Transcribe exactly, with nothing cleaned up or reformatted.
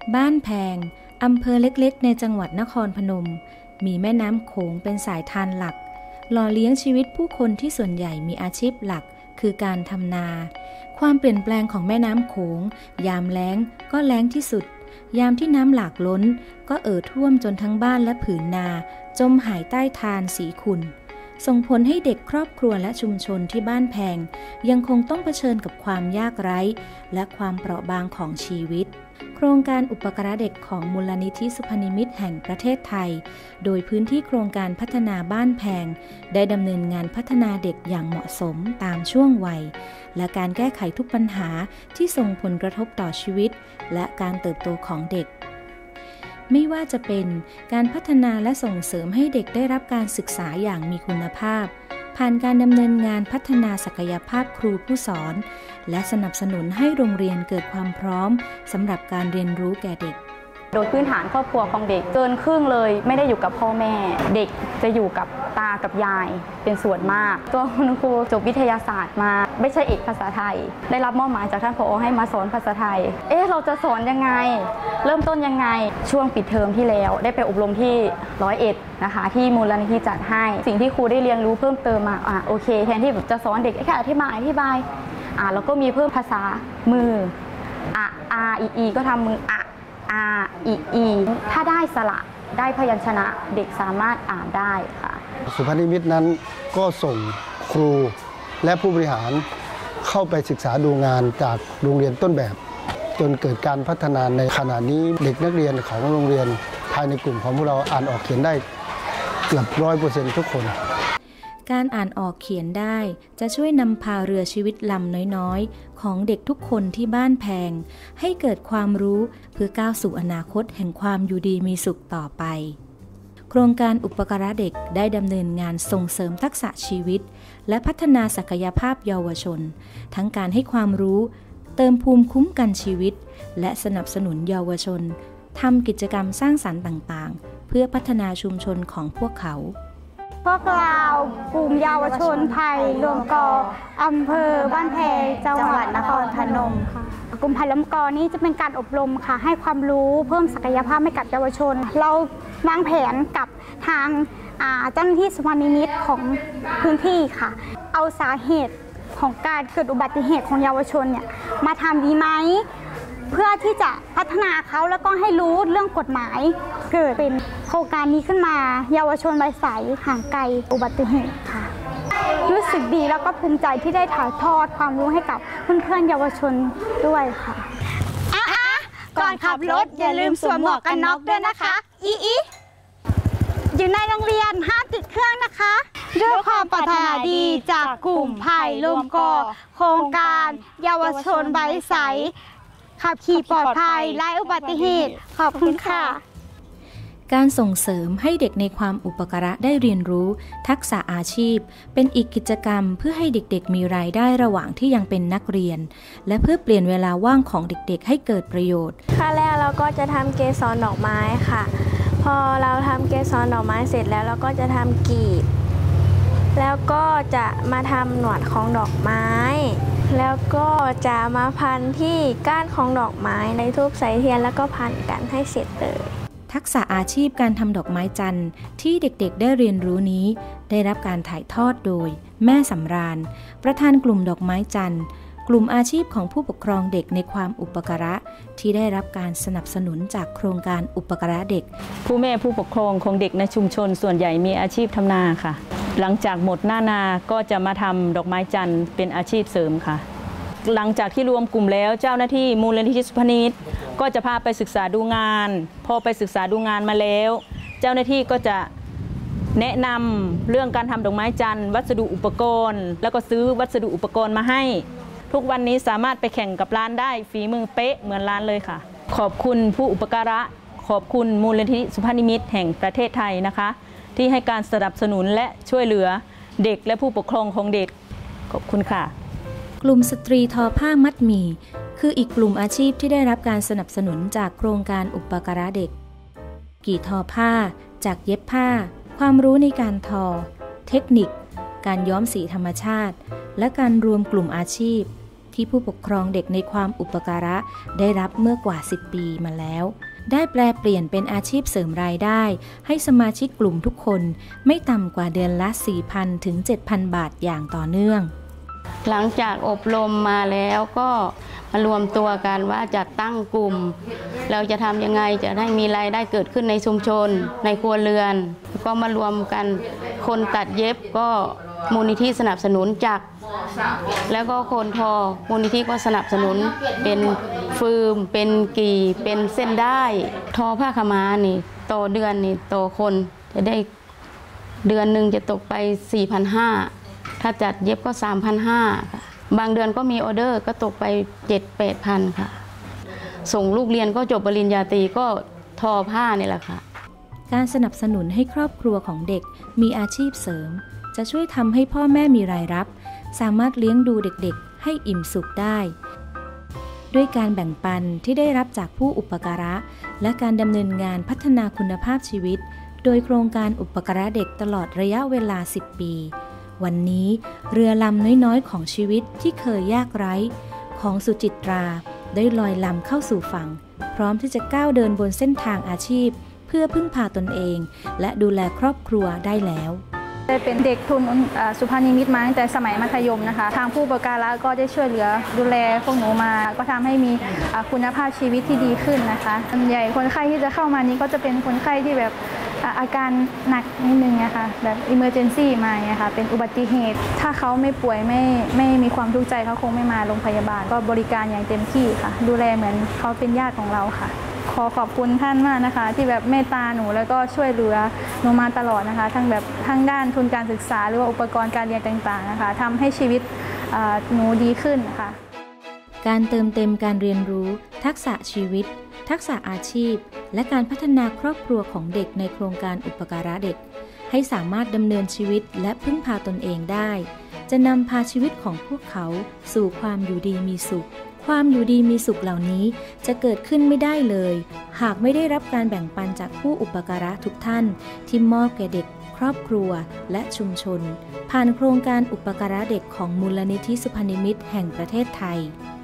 บ้านแพงอำเภอเล็กๆในจังหวัดนครพนมมีแม่น้ำโขงเป็นสายทานหลักหล่อเลี้ยงชีวิตผู้คนที่ส่วนใหญ่มีอาชีพหลักคือการทำนาความเปลี่ยนแปลงของแม่น้ำโขงยามแล้งก็แล้งที่สุดยามที่น้ำหลากล้นก็เอ่อท่วมจนทั้งบ้านและผืนนาจมหายใต้ทานสีขุ่นส่งผลให้เด็กครอบครัวและชุมชนที่บ้านแพงยังคงต้องเผชิญกับความยากไร้และความเปราะบางของชีวิตโครงการอุปการะเด็กของมูลนิธิสุพนิมิตแห่งประเทศไทยโดยพื้นที่โครงการพัฒนาบ้านแพงได้ดำเนินงานพัฒนาเด็กอย่างเหมาะสมตามช่วงวัยและการแก้ไขทุกปัญหาที่ส่งผลกระทบต่อชีวิตและการเติบโตของเด็กไม่ว่าจะเป็นการพัฒนาและส่งเสริมให้เด็กได้รับการศึกษาอย่างมีคุณภาพผ่านการดำเนินงานพัฒนาศักยภาพครูผู้สอนและสนับสนุนให้โรงเรียนเกิดความพร้อมสำหรับการเรียนรู้แก่เด็กโดยพื้นฐานครอบครัวของเด็กเกินครึ่งเลยไม่ได้อยู่กับพ่อแม่เด็กจะอยู่กับตากับยายเป็นส่วนมากตัวคุณครูจบวิทยาศาสตร์มาไม่ใช่เอกภาษาไทยได้รับมอบหมายจากท่านผอ.ให้มาสอนภาษาไทยเอ๊ะเราจะสอนยังไงเริ่มต้นยังไงช่วงปิดเทอมที่แล้วได้ไปอบรมที่ร้อยเอ็ดนะคะที่มูลนิธิจัดให้สิ่งที่ครูได้เรียนรู้เพิ่มเติมมาอ่ะโอเคแทนที่จะสอนเด็กแค่อธิบายอธิบายอ่ะแล้วก็มีเพิ่มภาษามืออ่ะอาอีอีก็ทำมืออ่ะอาอีอีถ้าได้สระได้พยัญชนะเด็กสามารถอ่านได้ค่ะสุพนิมิตนั้นก็ส่งครูและผู้บริหารเข้าไปศึกษาดูงานจากโรงเรียนต้นแบบจนเกิดการพัฒนาในขณะนี้เด็กนักเรียนของโรงเรียนภายในกลุ่มของพวกเราอ่านออกเขียนได้เกือบร้อยเปอร์เซ็นต์ทุกคนการอ่านออกเขียนได้จะช่วยนำพาเรือชีวิตลำน้อยๆของเด็กทุกคนที่บ้านแพงให้เกิดความรู้เพื่อก้าวสู่อนาคตแห่งความอยู่ดีมีสุขต่อไปโครงการอุปการะเด็กได้ดำเนินงานส่งเสริมทักษะชีวิตและพัฒนาศักยภาพเยาวชนทั้งการให้ความรู้เติมภูมิคุ้มกันชีวิตและสนับสนุนเยาวชนทำกิจกรรมสร้างสรรค์ต่างๆเพื่อพัฒนาชุมชนของพวกเขาพวกเรากลุ่มเยาวชนไผ่รวมกออำเภอบ้านแพงจังหวัดนครพนมค่ะกลุ่มไผ่รวมกอนี้จะเป็นการอบรมค่ะให้ความรู้เพิ่มศักยภาพให้กับเยาวชนเราวางแผนกับทางเจ้าหน้าที่สุพรรณนิมิตของพื้นที่ค่ะเอาสาเหตุของการเกิดอุบัติเหตุของเยาวชนเนี่ยมาทำดีไหมเพื่อที่จะพัฒนาเขาแล้วก็ให้รู้เรื่องกฎหมายเกิดเป็นโครงการนี้ขึ้นมาเยาวชนวัยใสห่างไกลอุบัติเหตุค่ะรู้สึกดีแล้วก็ภูมิใจที่ได้ถ่ายทอดความรู้ให้กับเพื่อนๆเยาวชนด้วยค่ะอ่ะก่อนขับรถอย่าลืมสวมหมวกกันน็อกด้วยนะคะอีอีอยู่ในโรงเรียนห้ามติดเครื่องนะคะด้วยความปรารถนาดีจากกลุ่มไผ่รวมกอโครงการเยาวชนวัยใสขับขี่ปลอดภัยไร้อุบัติเหตุขอบคุณค่ะการส่งเสริมให้เด็กในความอุปการะได้เรียนรู้ทักษะอาชีพเป็นอีกกิจกรรมเพื่อให้เด็กๆมีรายได้ระหว่างที่ยังเป็นนักเรียนและเพื่อเปลี่ยนเวลาว่างของเด็กๆให้เกิดประโยชน์ขั้นแรกเราก็จะทำเกสรดอกไม้ค่ะพอเราทำเกสรดอกไม้เสร็จแล้วเราก็จะทำกลีบแล้วก็จะมาทำหนวดของดอกไม้แล้วก็จะมาพันที่ก้านของดอกไม้ในทูบใส่เทียนแล้วก็พันกันให้เสร็จเลยทักษะอาชีพการทำดอกไม้จันทร์ที่เด็กๆได้เรียนรู้นี้ได้รับการถ่ายทอดโดยแม่สำราญประธานกลุ่มดอกไม้จันทร์กลุ่มอาชีพของผู้ปกครองเด็กในความอุปการะที่ได้รับการสนับสนุนจากโครงการอุปการะเด็กผู้แม่ผู้ปกครองของเด็กในชุมชนส่วนใหญ่มีอาชีพทำนาค่ะหลังจากหมดหน้านาก็จะมาทำดอกไม้จันทร์เป็นอาชีพเสริมค่ะหลังจากที่รวมกลุ่มแล้วเจ้าหน้าที่มูลนิธิสุพรรณนิมิตก็จะพาไปศึกษาดูงานพอไปศึกษาดูงานมาแล้วเจ้าหน้าที่ก็จะแนะนำเรื่องการทำดอกไม้จันทร์วัสดุอุปกรณ์แล้วก็ซื้อวัสดุอุปกรณ์มาให้ทุกวันนี้สามารถไปแข่งกับร้านได้ฝีมือเป๊ะเหมือนร้านเลยค่ะขอบคุณผู้อุปการะขอบคุณมูลนิธิสุพรรณนิมิตแห่งประเทศไทยนะคะที่ให้การสนับสนุนและช่วยเหลือเด็กและผู้ปกครองของเด็กขอบคุณค่ะกลุ่มสตรีทอผ้ามัดหมี่คืออีกกลุ่มอาชีพที่ได้รับการสนับสนุนจากโครงการอุปการะเด็กกี่ทอผ้าจากเย็บผ้าความรู้ในการทอเทคนิคการย้อมสีธรรมชาติและการรวมกลุ่มอาชีพที่ผู้ปกครองเด็กในความอุปการะได้รับเมื่อกว่าสิบปีมาแล้วได้แปลเปลี่ยนเป็นอาชีพเสริมรายได้ให้สมาชิกกลุ่มทุกคนไม่ต่ำกว่าเดือนละ สี่พัน ถึง เจ็ดพัน บาทอย่างต่อเนื่องหลังจากอบรมมาแล้วก็มารวมตัวกันว่าจะตั้งกลุ่มเราจะทำยังไงจะได้มีรายได้เกิดขึ้นในชุมชนในครัวเรือนก็มารวมกันคนตัดเย็บก็มูลนิธิสนับสนุนจักรแล้วก็คนทอมูลนิธิก็สนับสนุนเป็นฟืมเป็นกี่เป็นเส้นได้ทอผ้าขาวม้านี่ต่อเดือนนี่ต่อคนจะได้เดือนหนึ่งจะตกไป สี่พันห้าร้อย ถ้าจัดเย็บก็ สามพันห้าร้อย ค่ะบางเดือนก็มีออเดอร์ก็ตกไป เจ็ดถึงแปดพัน ค่ะส่งลูกเรียนก็จบปริญญาตรีก็ทอผ้านี่แหละค่ะการสนับสนุนให้ครอบครัวของเด็กมีอาชีพเสริมจะช่วยทำให้พ่อแม่มีรายรับสามารถเลี้ยงดูเด็กๆให้อิ่มสุขได้ด้วยการแบ่งปันที่ได้รับจากผู้อุปการะและการดำเนินงานพัฒนาคุณภาพชีวิตโดยโครงการอุปการะเด็กตลอดระยะเวลาสิบปีวันนี้เรือลำน้อยๆของชีวิตที่เคยยากไร้ของสุจิตราได้ลอยลำเข้าสู่ฝั่งพร้อมที่จะก้าวเดินบนเส้นทางอาชีพเพื่อพึ่งพาตนเองและดูแลครอบครัวได้แล้วเป็นเด็กทุนสุภานิมิตมาตั้งแต่สมัยมัธยมนะคะทางผู้อุปการะก็ได้ช่วยเหลือดูแลพวกหนูมาก็ทำให้มีคุณภาพชีวิตที่ดีขึ้นนะคะส่วนใหญ่คนไข้ที่จะเข้ามานี้ก็จะเป็นคนไข้ที่แบบอาการหนักนิดนึงนะคะแบบ emergency มาเนี่ยค่ะเป็นอุบัติเหตุถ้าเขาไม่ป่วยไม่ไม่มีความทุกข์ใจเขาคงไม่มาโรงพยาบาลก็บริการอย่างเต็มที่ค่ะดูแลเหมือนเขาเป็นญาติของเราค่ะขอขอบคุณท่านมากนะคะที่แบบเมตตาหนูแล้วก็ช่วยเหลือหนูมาตลอดนะคะทั้งแบบทั้งด้านทุนการศึกษาหรือว่าอุปกรณ์การเรียนต่างๆนะคะทำให้ชีวิตหนูดีขึ้นค่ะการเติมเต็มการเรียนรู้ทักษะชีวิตทักษะอาชีพและการพัฒนาครอบครัวของเด็กในโครงการอุปการะเด็กให้สามารถดำเนินชีวิตและพึ่งพาตนเองได้จะนำพาชีวิตของพวกเขาสู่ความอยู่ดีมีสุขความอยู่ดีมีสุขเหล่านี้จะเกิดขึ้นไม่ได้เลยหากไม่ได้รับการแบ่งปันจากผู้อุปการะทุกท่านที่มอบแก่เด็กครอบครัวและชุมชนผ่านโครงการอุปการะเด็กของมูลนิธิสุพรรณนิมิตรแห่งประเทศไทย